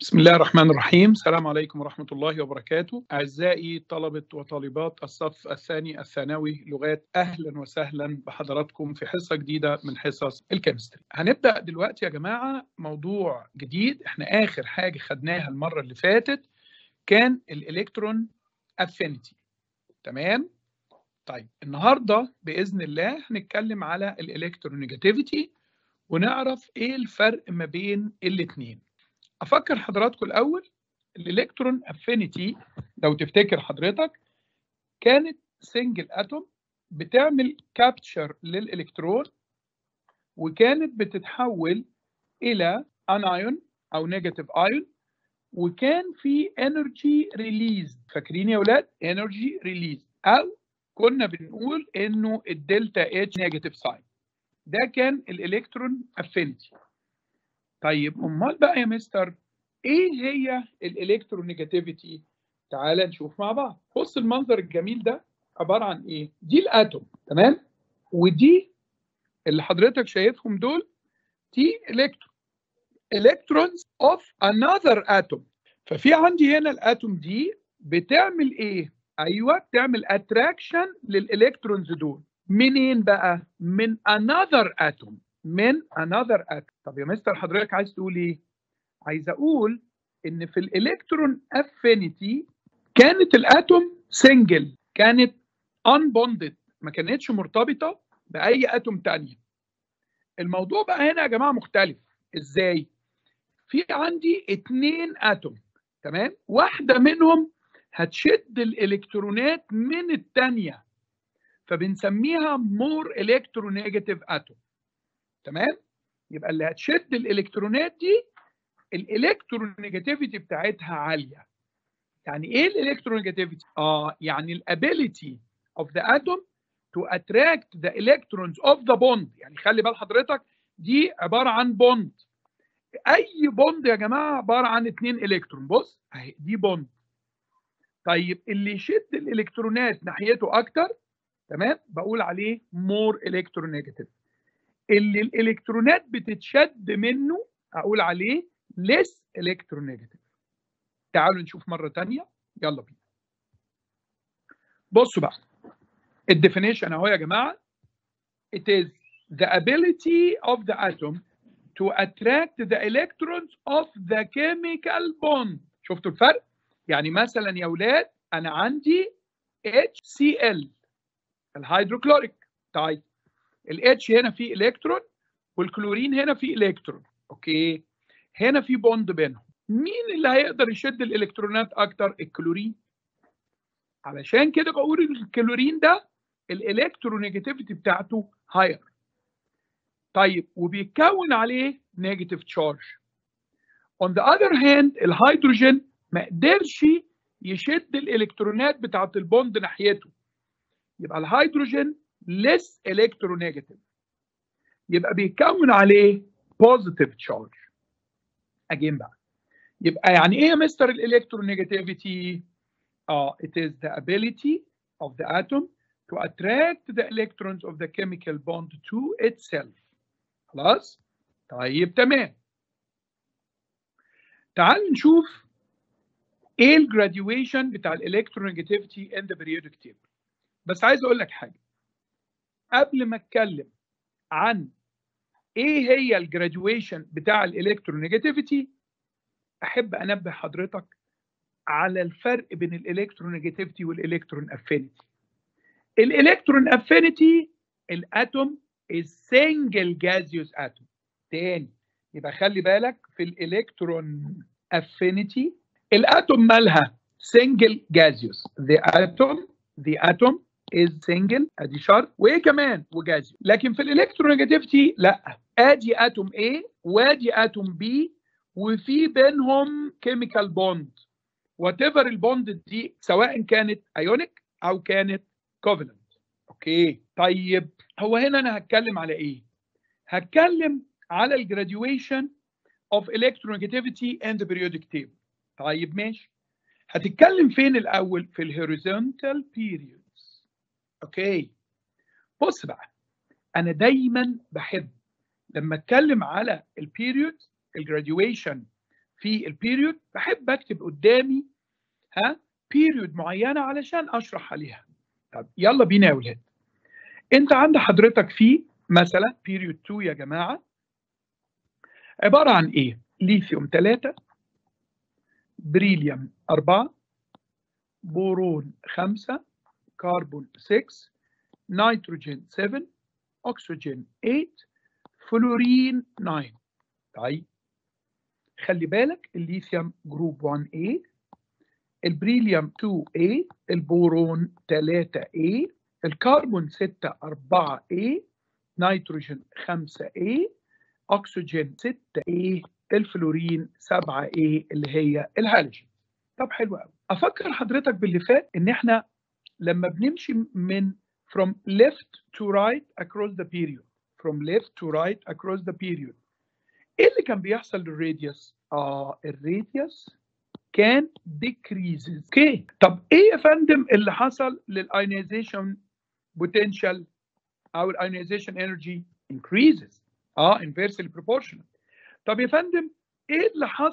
بسم الله الرحمن الرحيم. السلام عليكم ورحمة الله وبركاته. أعزائي طلبة وطالبات الصف الثاني الثانوي لغات، أهلا وسهلا بحضراتكم في حصة جديدة من حصص الكيمستري. هنبدأ دلوقتي يا جماعة موضوع جديد. احنا آخر حاجة خدناها المرة اللي فاتت كان الإلكترون أفينيتي. تمام؟ طيب النهاردة بإذن الله هنتكلم على الإلكترونيجاتيفيتي ونعرف إيه الفرق ما بين الاتنين. أفكر حضراتكم الأول، الإلكترون أفينيتي لو تفتكر حضرتك كانت سنجل أتوم بتعمل كابتشر للإلكترون وكانت بتتحول إلى أنايون أو نيجاتيف أيون، وكان في انرجي ريليز. فاكرين يا ولاد انرجي ريليز، أو كنا بنقول إنه الدلتا اتش نيجاتيف ساين. ده كان الإلكترون أفينيتي. طيب امال بقى يا مستر ايه هي الالكترونيجاتيفيتي؟ تعال نشوف مع بعض. بص المنظر الجميل ده عباره عن ايه؟ دي الاتوم، تمام؟ ودي اللي حضرتك شايفهم دول دي الكترونز اوف انذر اتوم. ففي عندي هنا الاتوم دي بتعمل ايه؟ ايوه بتعمل اتراكشن للالكترونز دول. منين بقى؟ من انذر اتوم، من انذر اتوم. طب يا مستر حضرتك عايز تقول ايه؟ عايز اقول ان في الالكترون افينيتي كانت الاتوم سنجل، كانت unbonded، ما كانتش مرتبطه باي اتوم تانية. الموضوع بقى هنا يا جماعه مختلف. ازاي؟ في عندي 2 اتوم، تمام؟ واحده منهم هتشد الالكترونات من الثانيه، فبنسميها مور الكترونيجاتيف اتوم. تمام؟ يبقى اللي هتشد الالكترونات دي الالكترونيجاتيفيتي بتاعتها عاليه. يعني ايه الالكترونيجاتيفيتي؟ يعني الابيليتي of the atom to attract the electrons of the bond. يعني خلي بال حضرتك دي عباره عن بوند. اي بوند يا جماعه عباره عن 2 الكترون. بص اهي دي بوند. طيب اللي يشد الالكترونات ناحيته اكتر، تمام، بقول عليه مور الكترونيجاتيف. اللي الالكترونات بتتشد منه اقول عليه less electronegative. تعالوا نشوف مرة تانية، يلا بينا. بصوا بقى الديفينيشن اهو يا جماعة. It is the ability of the atom to attract the electrons of the chemical bond. شفتوا الفرق؟ يعني مثلا يا ولاد أنا عندي HCl الهيدروكلوريك. طيب ال H هنا فيه إلكترون والكلورين هنا فيه إلكترون، أوكي؟ هنا في بوند بينهم. مين اللي هيقدر يشد الإلكترونات أكتر؟ الكلورين. علشان كده بقول الكلورين ده الالكترونيجاتيفيتي بتاعته هاير. طيب وبيتكون عليه نيجاتيف تشارج. On the other hand الهيدروجين ما قدرش يشد الالكترونات بتاعت البوند ناحيته، يبقى الهيدروجين less electronegative، يبقى بيتكون عليه positive charge. اجين بقى، يبقى يعني ايه يا مستر الالكترونيجاتيفيتي؟ it is the ability of the atom to attract the electrons of the chemical bond to itself. خلاص؟ طيب تمام. تعال نشوف ايه الجراديويشن بتاع الالكترونيجاتيفيتي in the periodic table. بس عايز اقول لك حاجه قبل ما اتكلم عن ايه هي الجراديويشن بتاع الالكترونيجاتيفيتي، احب انبه حضرتك على الفرق بين الالكترونيجاتيفيتي والالكترون افينيتي. الالكترون افينيتي الاتوم is single gaseous atom. تاني يبقى خلي بالك في الالكترون افينيتي الاتوم مالها single gaseous. the atom is single، ادي شرط، وايه كمان؟ وجازيوس. لكن في الالكترونيجاتيفيتي لا، ادي اتوم A وادي اتوم B وفي بينهم كيميكال بوند، وات ايفر البوند دي سواء كانت ايونيك او كانت كوفالنت. اوكي طيب هو هنا انا هتكلم على ايه؟ هتكلم على الجراديويشن اوف electronegativity and the periodic table. طيب ماشي. هتتكلم فين الاول؟ في الهوريزونتال periods. اوكي بص بقى، انا دايما بحب لما اتكلم على البيريود الجراديويشن في البيريود بحب اكتب قدامي بيريود معينه علشان اشرح عليها. طب يلا بينا يا ولاد. انت عند حضرتك في مثلا بيريود 2 يا جماعه عباره عن ايه؟ ليثيوم 3، بريليوم 4، بورون 5، كربون 6، نيتروجين 7، اكسجين 8، فلورين 9. طيب خلي بالك الليثيوم جروب 1A، البريليوم 2A، البورون 3A، الكربون 6 4A، نيتروجين 5A، اكسجين 6A، الفلورين 7A اللي هي الهالوجين. طب حلو قوي. افكر حضرتك باللي فات ان احنا لما بنمشي من from left to right across the period، from left to right across the period، ايه اللي كان بيحصل للراديوس؟ الراديوس كان decreases. اوكي طب ايه يا فندم اللي حصل للايونيزيشن potential او الايونيزيشن انرجي؟ increases. inversely proportional. طب يا فندم ايه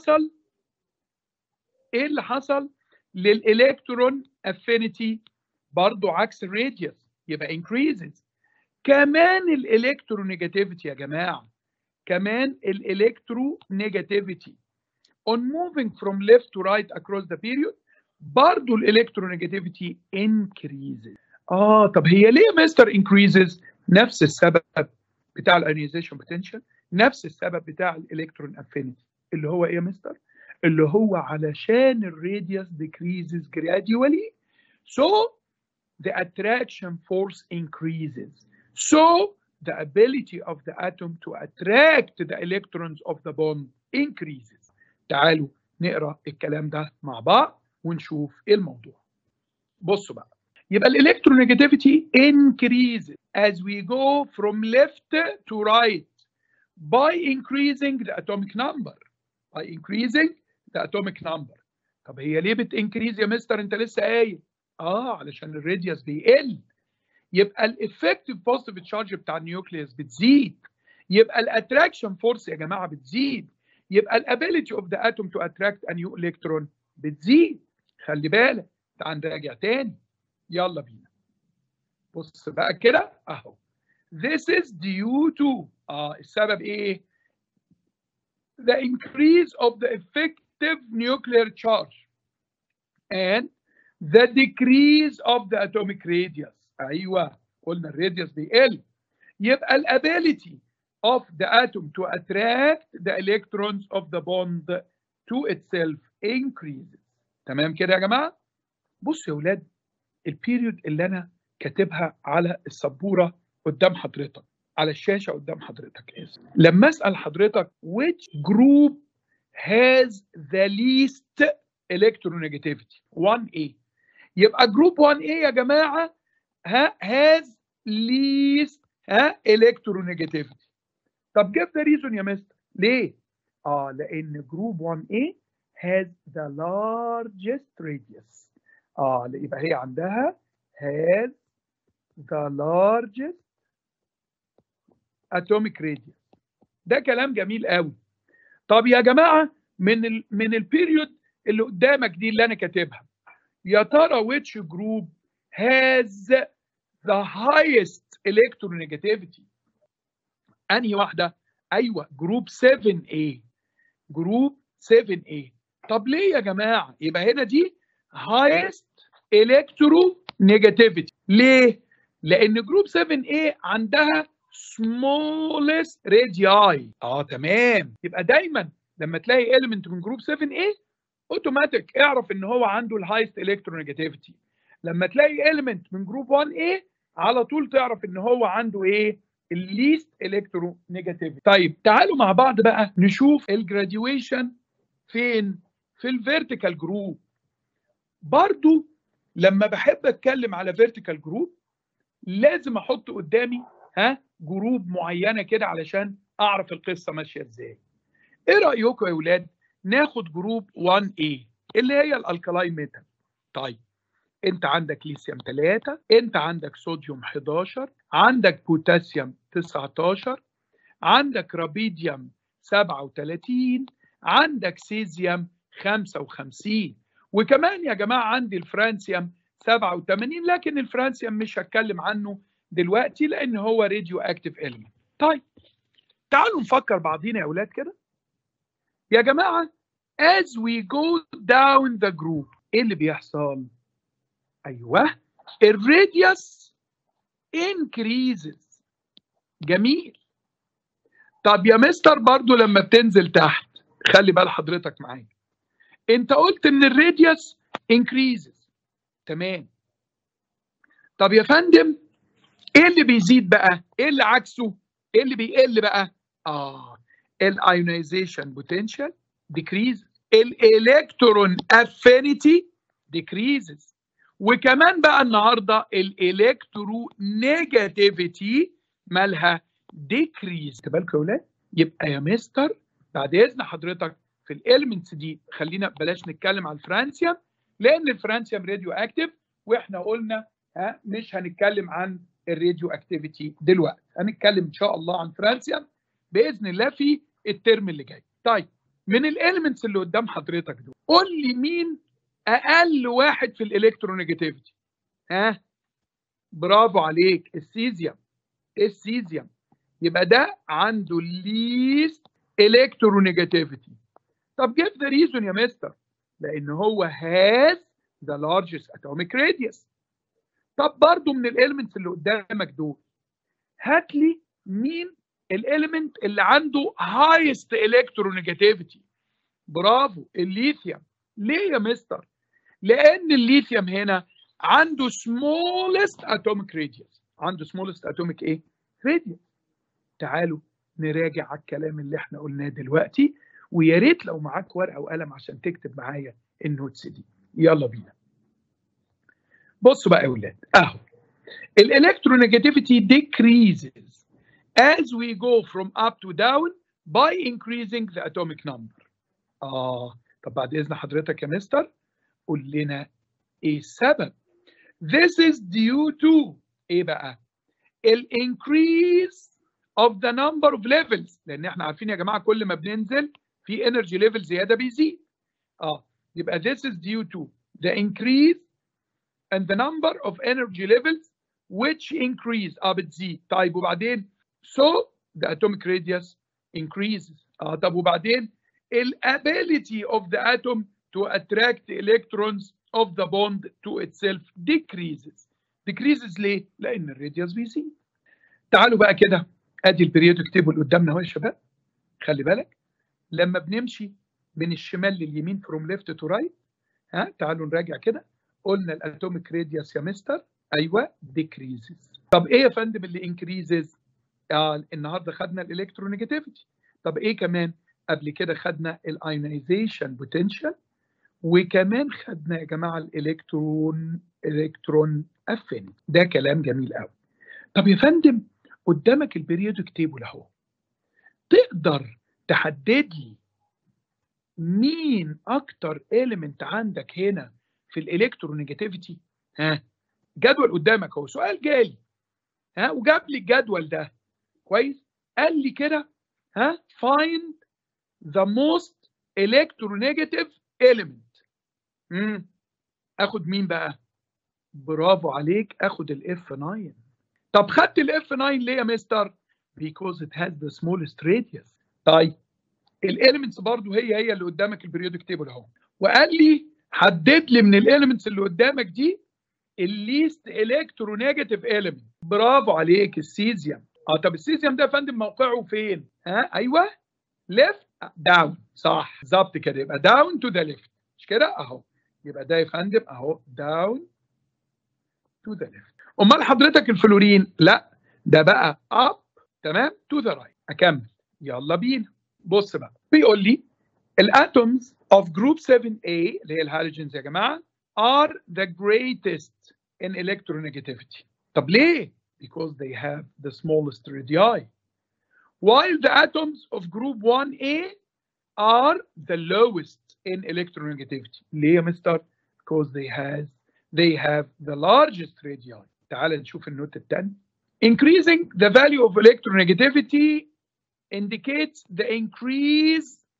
اللي حصل للالكترون افينيتي؟ برضه عكس الراديوس، يبقى increases. كمان الالكترونيجاتيفيتي يا جماعه، كمان الالكترونيجاتيفيتي on moving from left to right across the period برضه الالكترونيجاتيفيتي increases. طب هي ليه يا مستر increases؟ نفس السبب بتاع الايونيزيشن بوتنشال، نفس السبب بتاع الالكترون افينيتي، اللي هو ايه يا مستر؟ اللي هو علشان الراديوس decreases gradually so the attraction force increases, so the ability of the atom to attract the electrons of the bond increases. تعالوا نقرا الكلام ده مع بعض ونشوف ايه الموضوع. بصوا بقى، يبقى الالكترونيجاتيفيتي increases as we go from left to right by increasing the atomic number. by increasing the atomic number. طب هي ليه بتنكريز يا مستر؟ انت لسه قايل علشان الراديوس بيقل، يبقى الافكتيف بوزيتيف تشارج بتاع النيوكليوس بتزيد، يبقى الاتراكشن فورس يا جماعه بتزيد، يبقى الابيليتي اوف ذا اتوم تو اتراكت ا نيو الكترون بتزيد. خلي بالك، تعال نراجع تاني، يلا بينا. بص بقى كده اهو. This is due to السبب ايه؟ The increase of the effective nuclear charge and the decrease of the atomic radius. ايوه قلنا الراديوس بيقل، يبقى الability of the atom to attract the electrons of the bond to itself increases. تمام كده يا جماعه؟ بصوا يا ولاد، البيريود اللي انا كاتبها على السبوره قدام حضرتك، على الشاشه قدام حضرتك، لما اسال حضرتك which group has the least electronegativity 1A، يبقى جروب 1A يا جماعه has least electronegativity. طب give the reason يا مستر، ليه؟ لان جروب 1A has the largest radius. يبقى هي عندها has the largest atomic radius. ده كلام جميل قوي. طب يا جماعه من البيريود اللي قدامك دي اللي انا كاتبها، يا ترى which group has the highest electronegativity؟ انهي واحده؟ ايوه جروب 7A، جروب 7A. طب ليه يا جماعه؟ يبقى هنا دي highest electronegativity. ليه؟ لان جروب 7A عندها smallest radii. تمام، يبقى دايما لما تلاقي element من جروب 7A اوتوماتيك اعرف ان هو عنده الهايست الكترونيجاتيفيتي. لما تلاقي element من جروب 1A على طول تعرف ان هو عنده ايه؟ الليست الكترونيجاتيفيتي. طيب تعالوا مع بعض بقى نشوف الجراديويشن فين؟ في الفيرتيكال جروب. برضو لما بحب اتكلم على فيرتيكال جروب لازم احط قدامي جروب معينه كده علشان اعرف القصه ماشيه ازاي. ايه رايكم يا اولاد ناخد جروب 1A اللي هي الالكالاين ميتال؟ طيب انت عندك ليثيوم 3، انت عندك صوديوم 11، عندك بوتاسيوم 19، عندك رابيديوم 37، عندك سيزيوم 55، وكمان يا جماعه عندي الفرانسيوم 87، لكن الفرانسيوم مش هتكلم عنه دلوقتي لان هو راديو اكتيف إيلمنت. طيب تعالوا نفكر بعضينا يا اولاد كده يا جماعه. as we go down the group ايه اللي بيحصل؟ ايوه الراديوس increases. جميل. طب يا مستر برضو لما بتنزل تحت خلي بال حضرتك معايا، انت قلت ان الراديوس increases. تمام. طب يا فندم ايه اللي بيزيد بقى؟ ايه اللي عكسه؟ ايه اللي بيقل بقى؟ الايونيزيشن بوتنشال decreases، الالكترون افينيتي decreases، وكمان بقى النهارده الالكترو نيجاتيفيتي مالها decrease. بالكم يا ولاد؟ يبقى يا مستر بعد اذن حضرتك في الاليمنتس دي خلينا بلاش نتكلم على الفرانسيوم لان الفرانسيوم راديو اكتيف، واحنا قلنا مش هنتكلم عن الراديو اكتيفيتي دلوقتي، هنتكلم ان شاء الله عن فرانسيوم باذن الله في الترم اللي جاي. طيب من الاليمنتس اللي قدام حضرتك دول قول لي مين اقل واحد في الالكترونيجاتيفيتي؟ برافو عليك، السيزيوم. السيزيوم يبقى ده عنده least electronegativity. طب give the reason يا مستر. لان هو has the largest atomic radius. طب برضو من الاليمنتس اللي قدامك دول هات لي مين الاليمنت اللي عنده highest electronegativity. برافو، الليثيوم. ليه يا مستر؟ لان الليثيوم هنا عنده smallest atomic radius. عنده smallest atomic ايه؟ radius. تعالوا نراجع على الكلام اللي احنا قلناه دلوقتي، ويا ريت لو معاك ورقه وقلم عشان تكتب معايا النوتس دي. يلا بينا. بصوا بقى يا اولاد اهو الالكترونيجاتيفيتي decreases as we go from up to down by increasing the atomic number. طب بعد اذن حضرتك يا مستر قول لنا ايه السبب؟ This is due to ايه بقى؟ increase of the number of levels، لان احنا عارفين يا جماعه كل ما بننزل في energy level زياده بيزيد. يبقى this is due to the increase and the number of energy levels which increase بتزيد. طيب وبعدين so the atomic radius increases. طب وبعدين ability of the atom to attract electrons of the bond to itself decreases. decreases ليه؟ لان الراديوس بيزيد. تعالوا بقى كده ادي البريودك تيبل قدامنا اهو يا شباب. خلي بالك لما بنمشي من الشمال لليمين from left to right تعالوا نراجع كده. قلنا الاتوميك راديوس يا مستر ايوه decreases. طب ايه يا فندم اللي increases؟ النهارده خدنا الالكترونيجاتيفيتي. طب ايه كمان؟ قبل كده خدنا الايونيزيشن بوتنشال، وكمان خدنا يا جماعه الكترون افينيتي. ده كلام جميل قوي. طب يا فندم قدامك البريودك تيبل اهو، تقدر تحدد لي مين اكتر اليمنت عندك هنا في الالكترونيجاتيفيتي؟ جدول قدامك اهو، سؤال جالي وجاب لي الجدول ده كويس. قال لي كده find the most electronegative element. اخد مين بقى؟ برافو عليك، اخد الاف 9. طب خدت الاف 9 ليه يا مستر؟ because it has the smallest radius. طيب الاليمنتس برضو هي اللي قدامك البريودك تيبل اهو، وقال لي حدد لي من الاليمنتس اللي قدامك دي الليست الكترونيجاتيف اليمنت. برافو عليك، السيزيوم. طب السيزيوم ده يا فندم موقعه فين؟ ايوه ليفت داون. صح بالظبط كده، يبقى داون تو ذا ليفت مش كده اهو. يبقى ده يا فندم اهو داون تو ذا ليفت. امال حضرتك الفلورين؟ لا ده بقى اب تمام تو ذا رايت. اكمل يلا بينا. بص بقى بيقول لي الاتومز اوف جروب 7A اللي هي الهالوجينز يا جماعه are the greatest in electronegativity. طب ليه؟ because they have the smallest radii, while the atoms of group 1A are the lowest in electronegativity. ليه يا مستر؟ because they have the largest radii. تعال نشوف النوت الثاني. Increasing the value of electronegativity indicates the increase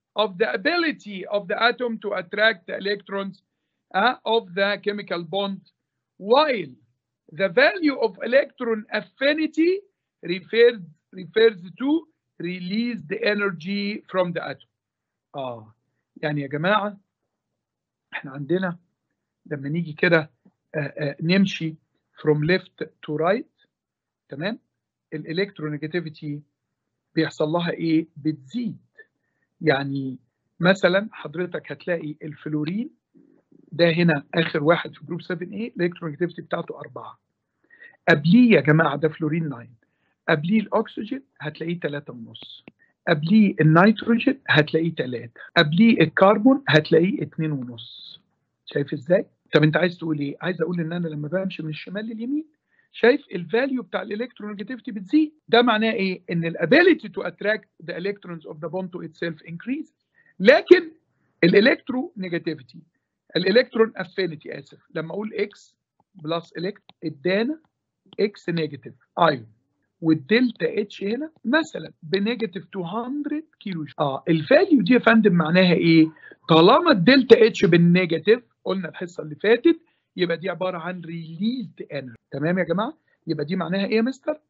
of the ability of the atom to attract the electrons of the chemical bond, while the value of electron affinity refers to release the energy from the atom. يعني يا جماعة احنا عندنا لما نيجي كده نمشي from left to right، تمام، الالكترونيجاتيفيتي بيحصل لها ايه؟ بتزيد. يعني مثلا حضرتك هتلاقي الفلورين ده هنا اخر واحد في جروب 7A، الالكترونيجاتيفيتي بتاعته 4. قبليه يا جماعه ده فلورين 9، قبليه الاكسجين هتلاقيه 3.5، قبليه النيتروجين هتلاقيه 3، قبليه الكربون هتلاقيه 2.5. شايف ازاي؟ طب انت عايز تقول ايه؟ عايز اقول ان انا لما بمشي من الشمال لليمين شايف الفاليو بتاع الالكترونيجاتيفيتي بتزيد. ده معناه ايه؟ ان الابيليتي تو اتراكت ذا الكترونز اوف ذا بوند تو اتسيلف انكريز. لكن الالكترونيجاتيفيتي، الالكترون افينيتي اسف، لما اقول اكس بلس ادانا اكس نيجاتيف ايون، والدلتا اتش هنا مثلا بنيجاتيف 200 كيلو جول. الفاليو دي يا فندم معناها ايه؟ طالما الدلتا اتش بالنيجاتيف، قلنا الحصه اللي فاتت، يبقى دي عباره عن ريليزد انرجي. تمام يا جماعه؟ يبقى دي معناها ايه يا مستر؟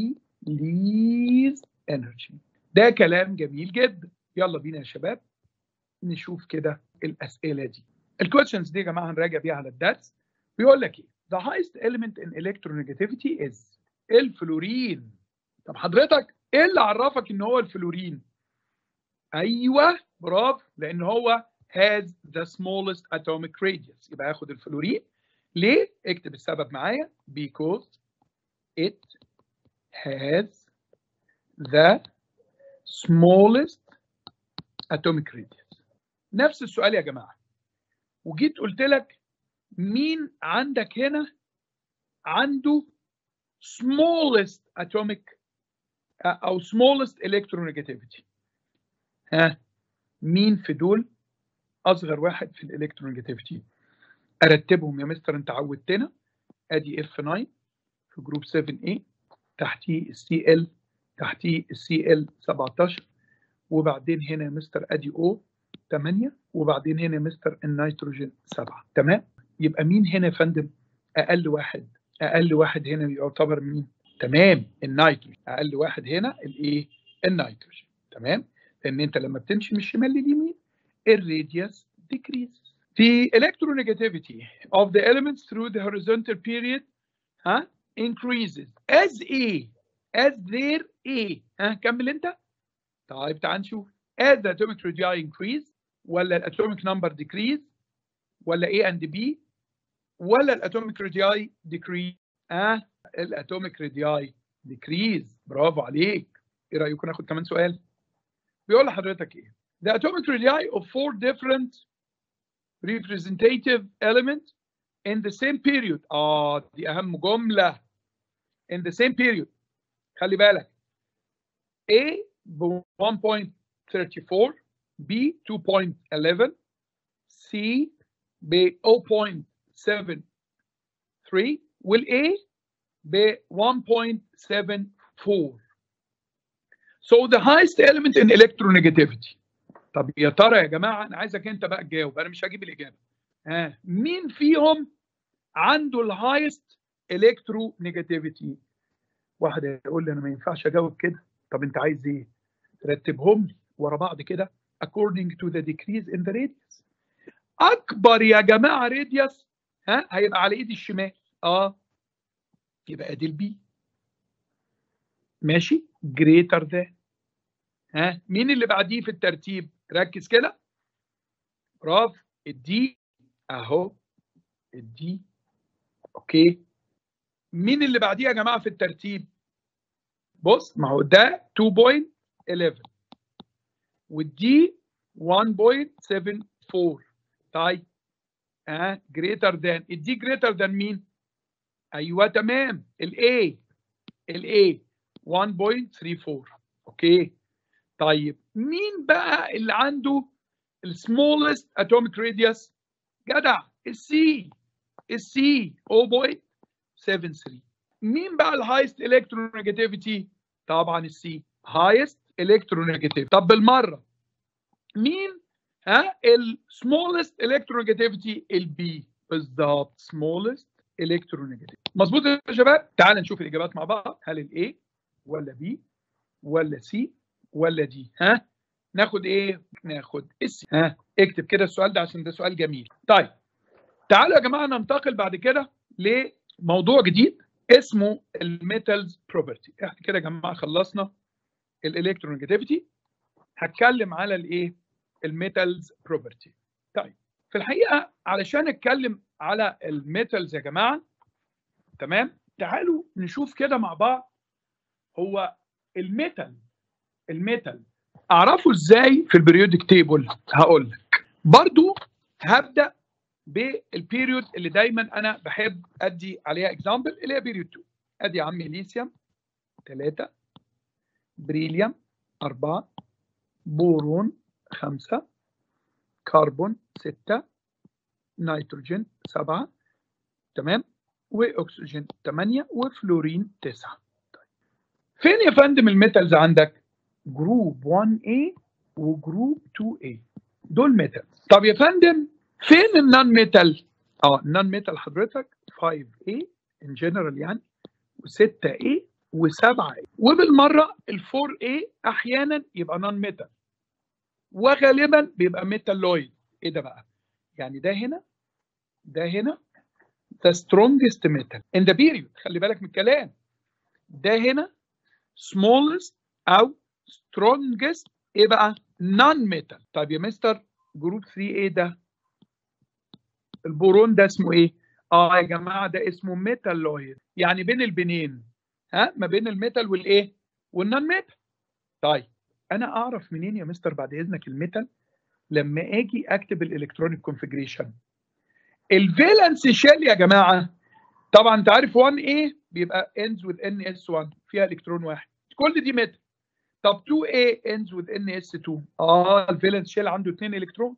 ريليز انرجي. ده كلام جميل جدا. يلا بينا يا شباب نشوف كده الاسئله دي. الكويشنز دي يا جماعه هنراجع بيها على الدرس. بيقول لك ايه؟ The highest element in electronegativity is الفلورين. طب حضرتك ايه اللي عرفك ان هو الفلورين؟ ايوه برافو، لان هو has the smallest atomic radius. يبقى هاخد الفلورين. ليه؟ اكتب السبب معايا. because it has the smallest atomic radius. نفس السؤال يا جماعه، وجيت قلت لك مين عندك هنا عنده smallest atomic او smallest electronegativity؟ مين في دول اصغر واحد في الالكترونيجاتيفيتي؟ ارتبهم يا مستر، انت عودتنا. ادي F9 في جروب 7A، تحتيه الCl، تحتيه الCl 17، وبعدين هنا يا مستر ادي O 8، وبعدين هنا يا مستر النيتروجين 7. تمام؟ يبقى مين هنا يا فندم اقل واحد؟ اقل واحد هنا يعتبر مين؟ تمام، النيتروجين. اقل واحد هنا الايه؟ النيتروجين. تمام؟ لان انت لما بتمشي من الشمال لليمين الراديوس decreases. The electronegativity of the elements through the horizontal period increases as their كمل انت. طيب تعال نشوف. as the atomic radii increase، ولا الatomic number decrease، ولا A and B، ولا الatomic radii decrease؟ الatomic radii decrease. برافو عليك. ايه رايكم ناخد كمان سؤال؟ بيقول لحضرتك ايه؟ The atomic radii of 4 different representative elements in the same period. دي أهم جملة. in the same period. خلي بالك. A ب 1.34، B 2.11، C ب 0.73، والA ب 1.74. So the highest element in electronegativity. طب يا ترى يا جماعه انا عايزك انت بقى تجاوب، انا مش هجيب الاجابه. مين فيهم عنده الهايست الكترونيجاتيفيتي؟ واحد يقول لي انا ما ينفعش اجاوب كده. طب انت عايز ايه؟ رتبهم لي ورا بعض كده according to the decrease in the radius. اكبر يا جماعه راديوس هيبقى على ايدي الشمال. يبقى ادي البي. ماشي، greater than. مين اللي بعديه في الترتيب؟ ركز كده. برافو، الدي اهو، الدي. اوكي، مين اللي بعديه يا جماعه في الترتيب؟ بص، ما هو ده 2.11 والدي 1.74. طيب greater than. الدي greater than مين؟ ايوه تمام، الاي 1.34. اوكي. طيب مين بقى اللي عنده السمولست اتوميك راديوس؟ جدع، السي 0.73. مين بقى الهايست الكترونيجاتيفيتي؟ طبعا السي هايست الكترونيجاتيفيتي. طب بالمره مين؟ السمولست الكترونيجاتيفيتي البي بالظبط، سمولست الكترونيجاتيفيتي. مظبوط يا شباب؟ تعال نشوف الاجابات مع بعض. هل الاي ولا بي ولا سي ولا دي؟ ناخد ايه؟ ناخد السي. اكتب كده السؤال ده عشان ده سؤال جميل. طيب تعالوا يا جماعه ننتقل بعد كده لموضوع جديد اسمه الميتالز بروبرتي. احنا كده يا جماعه خلصنا الالكترونيجاتيفيتي، هتكلم على الايه؟ الميتالز بروبرتي. طيب في الحقيقه علشان اتكلم على الميتالز يا جماعه، تمام، تعالوا نشوف كده مع بعض. هو الميتال اعرفه ازاي في البريودك تيبل؟ هقول لك برضو. هبدا بالبيريود اللي دايما انا بحب ادي عليها اكزامبل، اللي هي بيريود 2. ادي يا عمي ليثيوم 3، بريليوم 4، بورون 5، كربون 6، نيتروجين 7، تمام، واكسجين 8، وفلورين 9. طيب فين يا فندم الميتالز عندك؟ جروب 1A وجروب 2A، دول ميتالز. طب يا فندم فين النون ميتال؟ النون ميتال حضرتك 5A ان جنرال يعني، و6A و7A، وبالمره ال4A احيانا يبقى نون ميتال وغالبا بيبقى ميتالويد. ايه ده بقى؟ يعني ده هنا the strongest metal in the period. خلي بالك من الكلام ده، هنا smallest او strongest ايه بقى؟ non metal. طيب يا مستر جروب 3 ايه ده؟ البورون ده اسمه ايه؟ يا جماعه ده اسمه ميتالويد، يعني بين البنين، ما بين الميتال والايه؟ والنون ميتال. طيب انا اعرف منين يا مستر بعد اذنك الميتال؟ لما اجي اكتب الالكترونيك كونفيجريشن. الفالنس شيل يا جماعه، طبعا انت عارف 1A بيبقى ends with NS1 فيها الكترون واحد، كل دي ميتال. طب 2A ends with NS2، الفالنس شيل عنده 2 الكترون.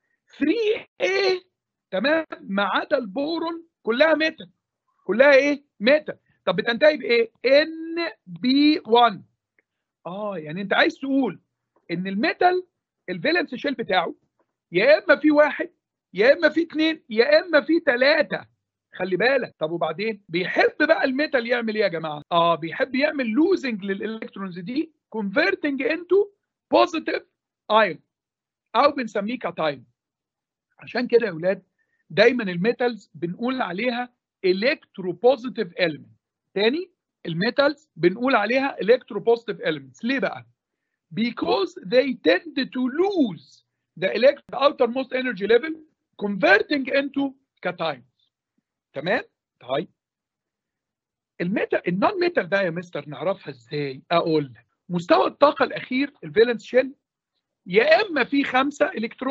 3A تمام ما عدا البورون كلها ميتال، كلها ايه؟ ميتال. طب بتنتهي بايه؟ NB1. يعني انت عايز تقول ان الميتال الفالنس شيل بتاعه يا اما في واحد يا اما في اثنين يا اما في ثلاثه. خلي بالك. طب وبعدين بيحب بقى الميتال يعمل ايه يا جماعه؟ بيحب يعمل لوزنج للالكترونز دي، كونفرتنج انتو بوزيتيف ايون او بنسميه كاتايون. عشان كده يا اولاد دايما الميتالز بنقول عليها الكتروبوزيتيف اليمنت. تاني، الميتالز بنقول عليها الكتروبوزيتيف اليمنتس. ليه بقى؟ because they tend to lose the outermost energy level converting into cations. تمام؟ طيب الميتال النون ميتال ده يا مستر نعرفها ازاي؟ اقول لك مستوى الطاقه الاخير الفالنس شيل يا اما في 5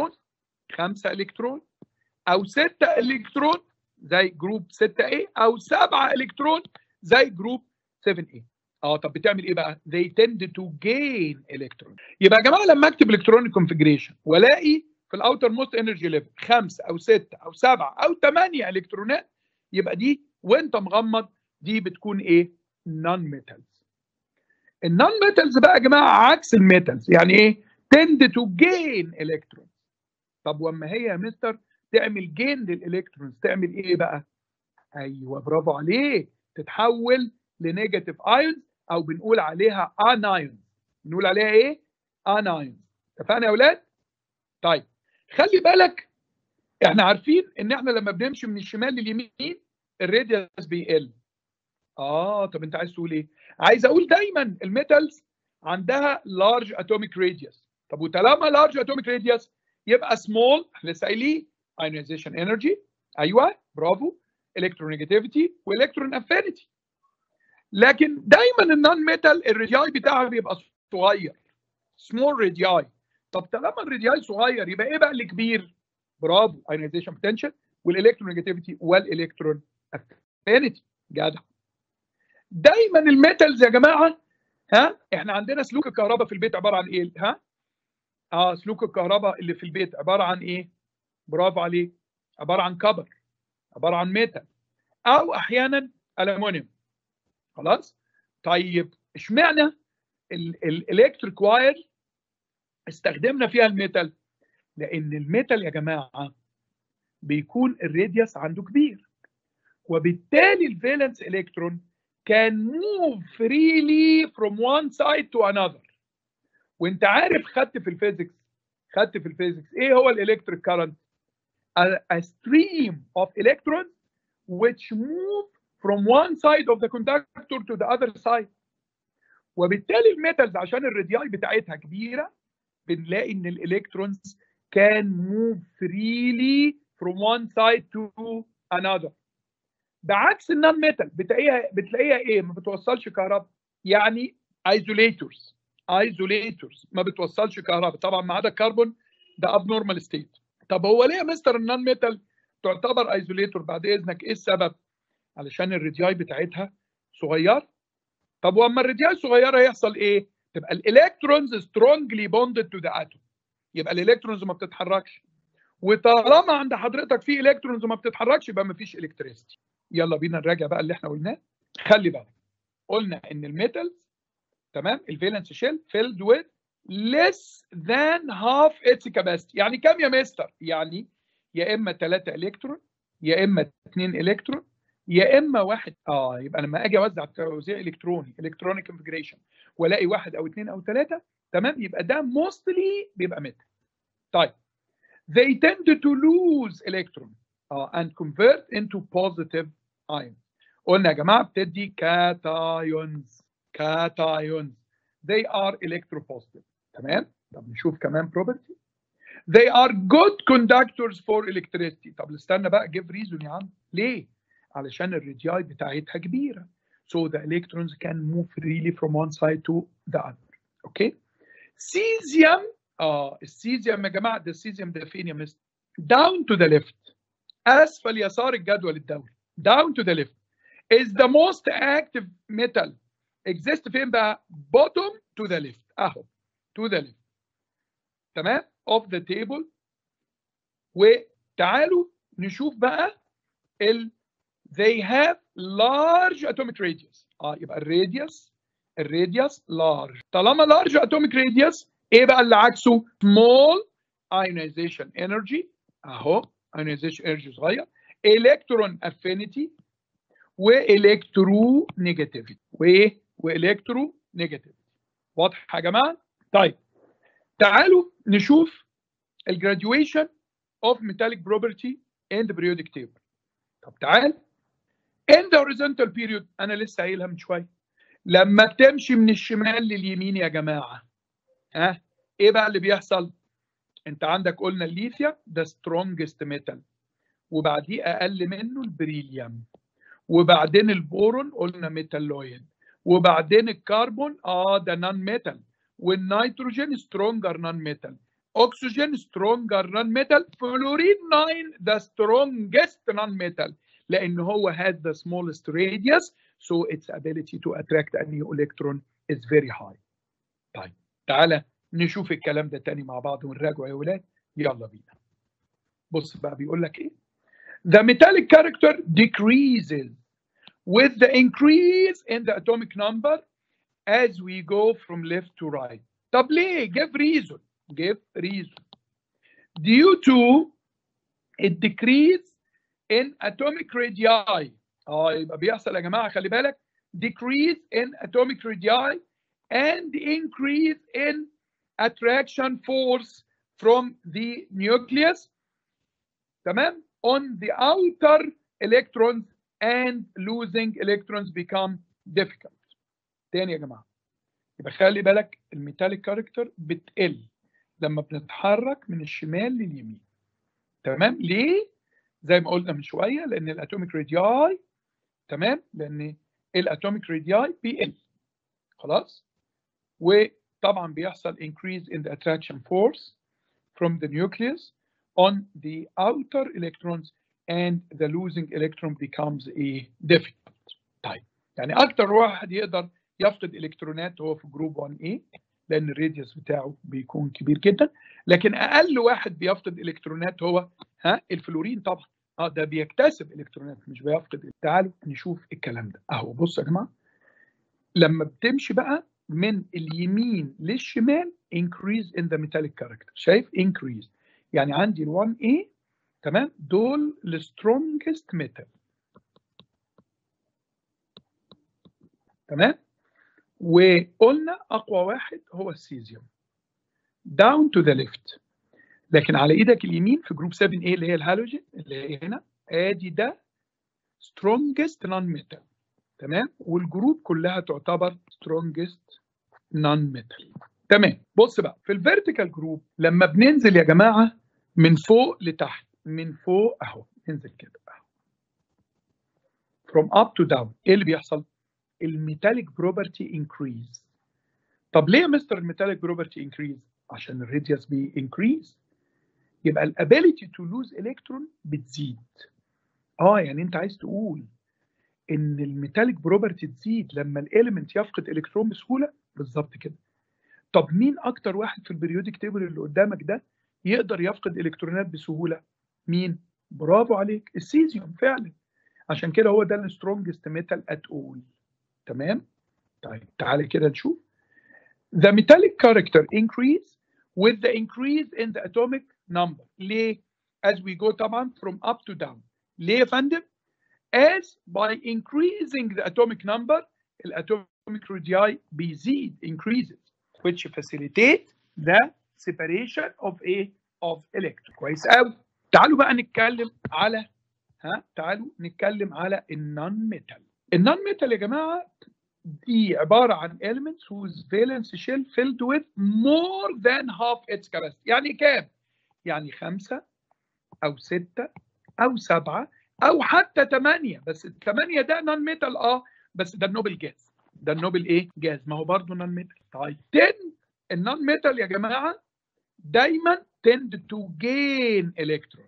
الكترون او 6 الكترون زي جروب 6A او 7 الكترون زي جروب 7A. طب بتعمل ايه بقى؟ they tend to gain electron. يبقى يا جماعه لما اكتب الكترونيك كونفيجريشن والاقي في الاوتر موست انرجي ليفل 5 او 6 او 7 او 8 الكترونات، يبقى دي وانت مغمض دي بتكون ايه؟ نون ميتالز. النون ميتالز بقى يا جماعه عكس الميتالز، يعني ايه؟ tend to gain electron. طب واما هي يا مستر تعمل جين للالكترونز تعمل ايه بقى؟ ايوه برافو عليك، تتحول لنيجاتيف ايونز او بنقول عليها انايونز. بنقول عليها ايه؟ انايونز. اتفقنا يا اولاد؟ طيب خلي بالك، احنا عارفين ان احنا لما بنمشي من الشمال لليمين الراديوس بيقل. طب انت عايز تقول ايه؟ عايز اقول دايما الميتالز عندها لارج اتوميك راديوس. طب وطالما لارج اتوميك راديوس يبقى سمول، احنا لسه قايلين ايونيزيشن انرجي، ايوه برافو، الكترونيجاتيفيتي والكترون افينيتي. لكن دايما النون ميتال الرادياي بتاعها بيبقى صغير، سمول رادياي. طب طالما الرادياي صغير يبقى ايه بقى اللي كبير؟ برافو، ايونيزيشن بوتنشال والالكترونيجاتيفيتي والالكترون افينيتي. جدع. دايما الميتالز يا جماعه احنا عندنا سلوك الكهرباء في البيت عباره عن ايه؟ سلوك الكهرباء اللي في البيت عباره عن ايه؟ برافو عليك، عباره عن كبر، عباره عن ميتال او احيانا الومنيوم. خلاص؟ طيب اشمعنى الالكتريك واير استخدمنا فيها الميتال؟ لان الميتال يا جماعه بيكون الراديوس عنده كبير، وبالتالي الفالنس الكترون can move freely from one side to another. وانت عارف خدت في الفيزيكس ايه هو الالكتريك كارنت؟ a stream of electrons which move from one side of the conductor to the other side. وبالتالي الميتالز عشان الرادياي بتاعتها كبيره بنلاقي ان الالكترونز can move freely from one side to another. بعكس النون ميتال بتلاقيها ايه؟ ما بتوصلش كهرباء، يعني ايزوليتورز ما بتوصلش كهرباء طبعا ما عدا الكربون ده اب نورمال ستيت. طب هو ليه يا مستر النون ميتال تعتبر ايزوليتور؟ بعد اذنك ايه السبب؟ علشان الرادياي بتاعتها صغيره. طب واما الرادياي صغيره يحصل ايه؟ تبقى الالكترونز سترونجلي بوندد تو ذا اتوم، يبقى الالكترونز ما بتتحركش، وطالما عند حضرتك في الكترونز ما بتتحركش يبقى ما فيش الكتريستي. يلا بينا نراجع بقى اللي احنا قلناه. خلي بالك قلنا ان الميتالز تمام الفالنس شيل filled with less than half its capacity. يعني كام يا مستر؟ يعني يا اما 3 الكترون يا اما 2 الكترون يا اما واحد. يبقى لما اجي اوزع توزيع الكتروني الكترونيك كونفيجريشن والاقي واحد او 2 او 3 تمام يبقى ده موستلي بيبقى ميتال. طيب they tend to lose electron and convert into positive ions. قلنا يا جماعه بتدي كاتايونز. they are electropositive. تمام. طب نشوف كمان property. they are good conductors for electricity. طب استنى بقى give reason يا عم. ليه؟ علشان الرادياي بتاعتها كبيره. so the electrons can move freely from one side to the other. اوكي. cesium السيزيوم يا جماعه ده السيزيوم ده فين يا مستر؟ down to the left اسفل يسار الجدول الدوري. down to the left is the most active metal. exist فين بقى؟ bottom to the left اهو to the left تمام of the table. وتعالوا نشوف بقى they have large atomic radius. يبقى الراديوس large. طالما large atomic radius ايه بقى اللي عكسه؟ small ionization energy اهو ionization energy صغير، electron affinity والكترونيجاتيفيتي والكترونيجاتيفيتي. واضح يا جماعه؟ طيب تعالوا نشوف الجراديويشن of metallic property in the periodic table. طب تعال in the horizontal period انا لسه قايلها من شويه لما بتمشي من الشمال لليمين يا جماعه ايه بقى اللي بيحصل؟ انت عندك قلنا الليثيوم ده strongest metal وبعديه اقل منه البريليوم وبعدين البورون قلنا ميتالويد وبعدين الكربون ده نون ميتال والنيتروجين سترونجر نون ميتال اكسجين سترونجر نون ميتال فلورين 9 ذا سترونجست نون ميتال لان هو had the smallest radius so its ability to attract a new electron is very high. طيب تعالى نشوف الكلام ده تاني مع بعض ونراجعه يا ولاد. يلا بينا. بص بقى بيقول لك ايه؟ The metallic character decreases with the increase in the atomic number as we go from left to right. طب ليه؟ give reason. Due to a decrease in atomic radii. يبقى بيحصل يا جماعه خلي بالك decrease in atomic radii and increase in attraction force from the nucleus تمام on the outer electrons and losing electrons become difficult. تاني يا جماعه يبقى خلي بالك الميتاليك كاركتر بتقل لما بنتحرك من الشمال لليمين. تمام. ليه؟ زي ما قلنا من شويه لان الاتوميك رادياي تمام لان الاتوميك رادياي بيقل خلاص وطبعا بيحصل increase in the attraction force from the nucleus on the outer electrons and the losing electron becomes a difficult. طيب يعني اكتر واحد يقدر يفقد الكترونات هو في جروب 1A لان الراديوس بتاعه بيكون كبير جدا لكن اقل واحد بيفقد الكترونات هو الفلورين طبعا ده بيكتسب الكترونات مش بيفقد. تعالوا نشوف الكلام ده اهو. بص يا جماعه لما بتمشي بقى من اليمين للشمال increase in the metallic character. شايف increase يعني عندي ال 1A تمام دول ال strongest metal تمام. وقلنا اقوى واحد هو السيزيوم down to the left. لكن على ايدك اليمين في جروب 7A اللي هي الهالوجين اللي هي هنا ادي ده strongest non metal تمام. والجروب كلها تعتبر strongest non metal تمام. بص بقى في الفيرتيكال جروب لما بننزل يا جماعه من فوق لتحت من فوق اهو ننزل كده اهو from up to down ايه اللي بيحصل؟ الميتاليك بروبرتي انكريز. طب ليه يا مستر الميتاليك بروبرتي انكريز؟ عشان الراديوس بينكريز يبقى الابيليتي تو لوز الكترون بتزيد. يعني انت عايز تقول ان الميتاليك بروبرتي تزيد لما الاليمنت يفقد الكترون بسهوله؟ بالظبط كده. طب مين اكتر واحد في البريودك تيبل اللي قدامك ده يقدر يفقد الكترونات بسهوله؟ مين؟ برافو عليك السيزيوم فعلا. عشان كده هو ده السترونجست ميتال ات اول تمام. طيب تعالى كده نشوف the metallic character increase with the increase in the atomic number. ليه؟ as we go طبعا from up to down. ليه يا فندم؟ as by increasing the atomic number الatomic radii بيزيد increases which facilitate the separation of electron. كويس قوي. تعالوا بقى نتكلم على تعالوا نتكلم على النون ميتال. النون ميتال يا جماعه دي عباره عن elements whose valence shell filled with more than half its capacity. يعني كام؟ يعني 5 أو 6 أو 7 أو حتى 8. بس ال 8 ده نون ميتال بس ده النوبل جاز. ده النوبل جاز ما هو برضه نون ميتال. طيب 10 النون ميتال يا جماعه دايما tend to gain electron.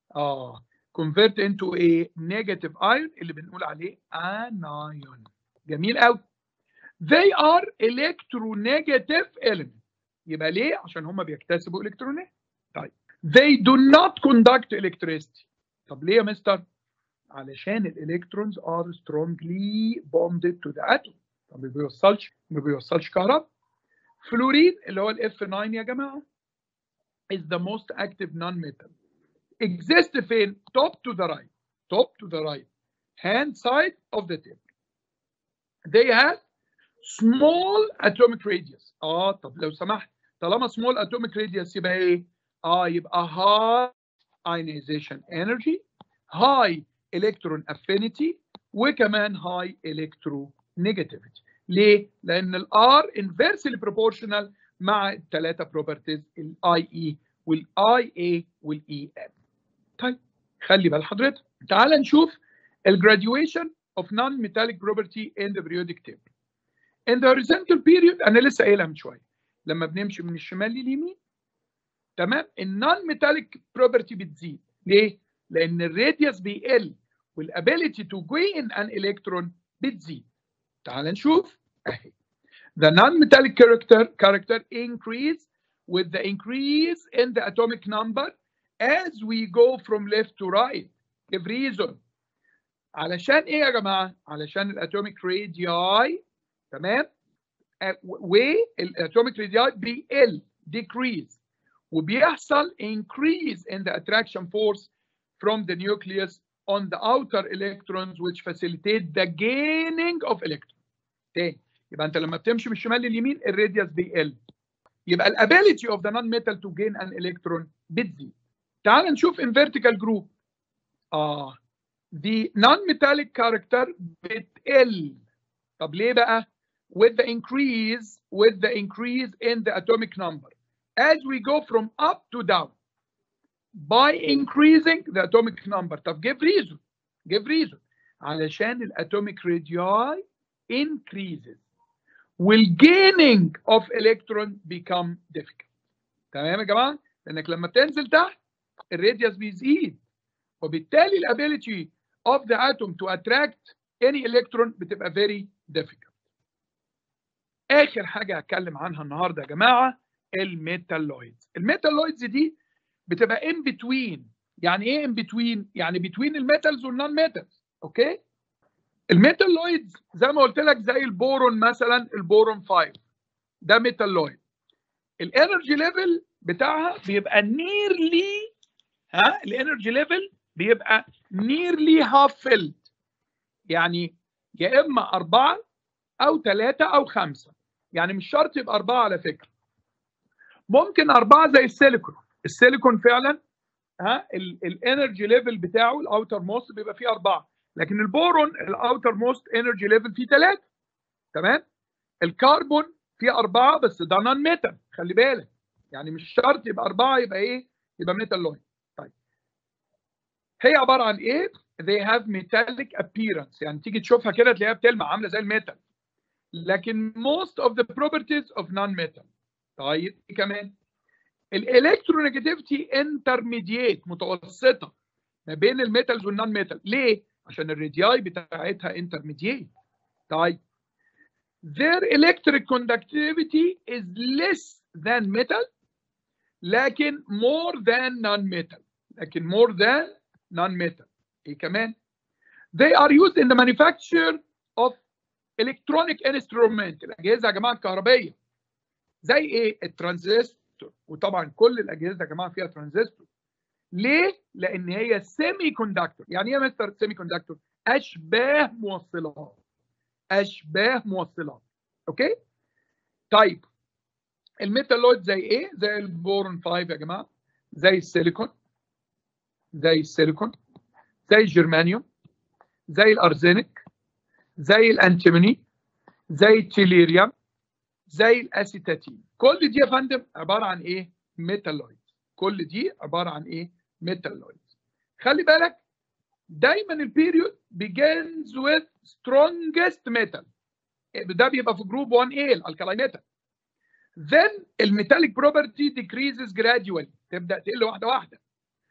convert into a negative ion اللي بنقول عليه anion. جميل قوي. They are electronegative element. يبقى ليه؟ عشان هم بيكتسبوا الكترونات. طيب they do not conduct electricity. طب ليه يا مستر؟ علشان الالكترونز are strongly bonded to the atom. طب ما بيوصلش كهرباء. فلورين اللي هو الاف 9 يا جماعه is the most active non-metal. exist فين؟ top to the right hand side of the table. they have small atomic radius. طب لو سمحت طالما small atomic radius يبقى ايه؟ يبقى high ionization energy, high electron affinity وكمان high electronegativity. ليه؟ لأن ال R inversely proportional مع الثلاثة properties ال IE وال IA وال EM. طيب خلي بال حضرتك. تعال نشوف ال graduation of non-metallic property in the periodic table. In the horizontal period أنا لسه قايلها من شوية لما بنمشي من الشمال لليمين تمام النون ميتاليك بروبرتي بتزيد. ليه؟ لأن الراديوس بيقل والابيليتي تو جين ان الكترون بتزيد. تعال نشوف اهي. The non-metallic character increase with the increase in the atomic number as we go from left to right. Give reason. علشان ايه يا جماعه؟ علشان الاتوميك رادياي تمام؟ والاتوميك رادياي بيقل decrease وبيحصل increase in the attraction force from the nucleus on the outer electrons which facilitate the gaining of electrons. تاني يبقى انت لما بتمشي من الشمال لليمين الراديوس بيقل يبقى الابيليتي of the non-metal to gain an electron بتزيد. تعال نشوف in vertical group. the non-metallic character بتقل. طب ليه بقى؟ with the increase in the atomic number as we go from up to down by increasing the atomic number. طب give reason. علشان الatomic radii increases will gaining of electron become difficult. تمام يا جماعه؟ لانك لما بتنزل تحت الراديوس بيزيد وبالتالي الability of the atom to attract any electron بتبقى very difficult. اخر حاجه هتكلم عنها النهارده يا جماعه الميتالويدز دي بتبقى in between. يعني ايه in between؟ يعني between الميتالز والنون ميتالز. اوكي؟ الميتالويدز زي ما قلت لك زي البورون مثلا البورون 5 ده ميتالويد. الانرجي ليفل بتاعها بيبقى نيرلي، الانرجي ليفل بيبقى نيرلي هاف فيلد، يعني يا اما 4 او 3 او 5، يعني مش شرط يبقى 4 على فكره، ممكن 4 زي السيليكون. السيليكون فعلا الانرجي ليفل بتاعه الاوتر موست بيبقى فيه 4، لكن البورون الاوتر موست انرجي ليفل فيه 3. تمام. الكربون فيه 4 بس ده نون ميتال، خلي بالك، يعني مش شرط يبقى 4 يبقى ايه؟ يبقى ميتالويد. طيب هي عباره عن ايه؟ they have metallic appearance، يعني تيجي تشوفها كده تلاقيها بتلمع عامله زي الميتال، لكن most of the properties of non-metal. طيب كمان الالكترونيجاتيفيتي انترميديت، متوسطه ما بين الميتالز والنون ميتال. ليه؟ عشان الرادياي بتاعتها انترميديت. طيب their electric conductivity is less than metal لكن more than non-metal، لكن more than non-metal. ايه كمان؟ they are used in the manufacture of electronic instrument، الاجهزه يا جماعه الكهربائيه، زي ايه؟ الترانزستور، وطبعا كل الاجهزه يا جماعه فيها ترانزستور. ليه؟ لان هي سيمي كوندكتور. يعني ايه يا مستر سيمي كوندكتور؟ اشباه موصلات، اشباه موصلات. اوكي؟ طيب الميتالويد زي ايه؟ زي البورون 5 يا جماعه، زي السيليكون، زي السيليكون، زي الجرمانيوم، زي الارزينيك، زي الانتيموني، زي التيليريوم، زي الاسيتاتين. كل دي يا فندم عباره عن ايه؟ ميتالويد. كل دي عباره عن ايه؟ ميتالويد. خلي بالك دايما البيريود begins with strongest metal، ده بيبقى في جروب 1A الالكالاي ميتال. then الميتاليك بروبرتي decreases gradually، تبدا تقل واحده واحده،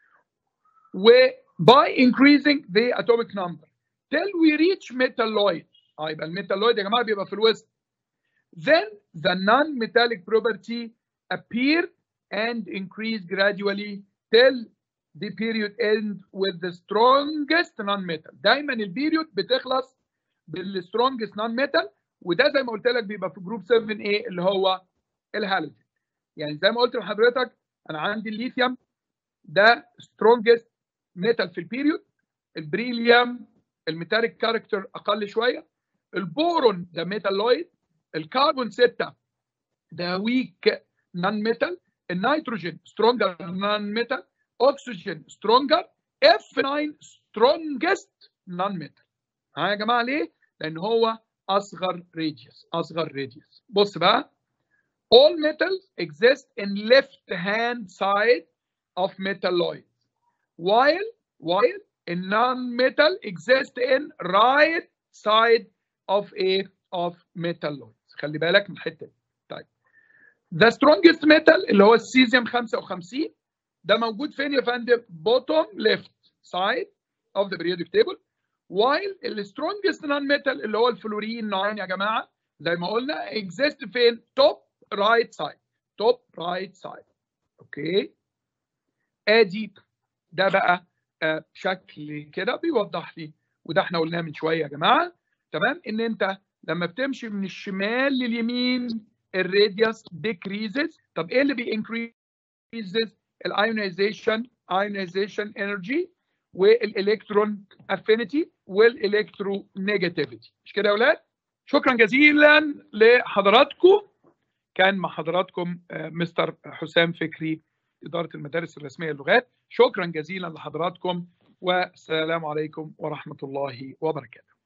و by increasing the atomic number till we reach metalloid. يبقى الميتالويد يا جماعه بيبقى في الوسط. then the non-metallic property appear and increase gradually till the period end with the strongest non-metal. دايما البيريود بتخلص بالسترونجست non-metal، وده زي ما قلت لك بيبقى في جروب 7A اللي هو الهالوجين. يعني زي ما قلت لحضرتك انا عندي الليثيوم ده strongest metal في البيريود، البريليوم الميتاليك كاركتر اقل شويه، البورون ده ميتالويد، الكربون 6 ده ويك نون ميتال، النيتروجين سترونجر نون ميتال، اكسجين سترونجر، F9 سترونجست نون ميتال. يا جماعه ليه؟ لان هو اصغر راديوس، اصغر راديوس. بص بقى all metals exist in left hand side of metalloids while a non-metal exists in right side of metalloids. خلي بالك من الحته دي. طيب the strongest metal اللي هو السيزيوم 55 ده موجود فين يا فندم؟ bottom left side of the periodic table، while the strongest non-metal اللي هو الفلورين 9 يا جماعه زي ما قلنا exist فين؟ top right side، top right side. اوكي؟ ادي ده بقى شكل كده بيوضح لي، وده احنا قلناه من شويه يا جماعه. تمام؟ ان انت لما بتمشي من الشمال لليمين الراديوس decreases. طب ايه اللي increases؟ الايونيزيشن انرجي والالكترون افينيتي والالكترونيجاتيفيتي. مش كده يا اولاد؟ شكرا جزيلا لحضراتكم. كان مع حضراتكم مستر حسام فكري، إدارة المدارس الرسمية للغات. شكرا جزيلا لحضراتكم والسلام عليكم ورحمة الله وبركاته.